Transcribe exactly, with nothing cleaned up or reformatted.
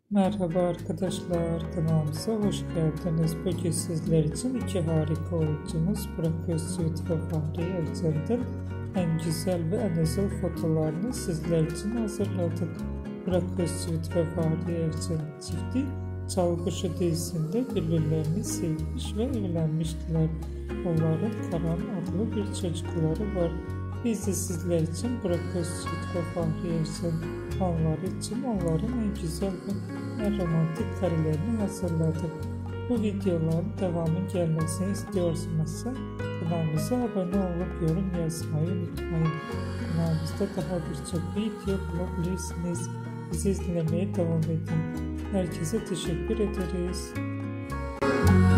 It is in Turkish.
Merhaba arkadaşlar, kanalımıza hoş geldiniz. Bugün sizler için iki harika oyuncumuz Burak Özçivit ve Fahri Evcen'den en güzel ve en özel fotolarını sizler için hazırladık. Burak Özçivit ve Fahri Evcen çifti Çalgışı dizisinde birbirlerini sevmiş ve evlenmiştiler. Onların Karan adlı bir çocukları var. Biz de sizler için Burak Özçivit ve Fahri Evcen anları için onların en güzel ve en romantik karelerini hazırladık. Bu videoların devamı gelmesini istiyorsanız kanalımıza abone olup yorum yazmayı unutmayın. Kanalımızda daha birçok video bulabilirsiniz. Bizi izlemeye devam edin. Herkese teşekkür ederiz.